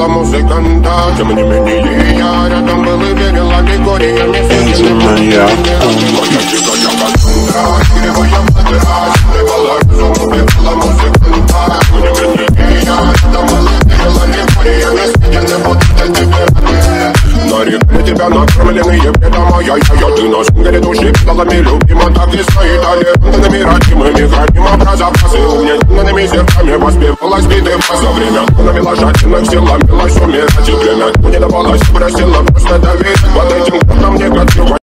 пела музыканта. Тем не менее я рядом был и верила Григория. Это моя моя дикая косундра, игривая фотография, сливала разум, убивала музыканта. Тем не менее я рядом был и верила Григория. Не съедены будут тебе. Нарекли тебя накормленные бредом, я ты на шунгере души педалами любима. Так и стоит талентами, родимыми, храним образопасы. Угнетенными зерками воспевалась биты за время. Навела жадных сил, ломилась умирать и племя. Не давалась, просила просто доверить под этим, кто нам негатив.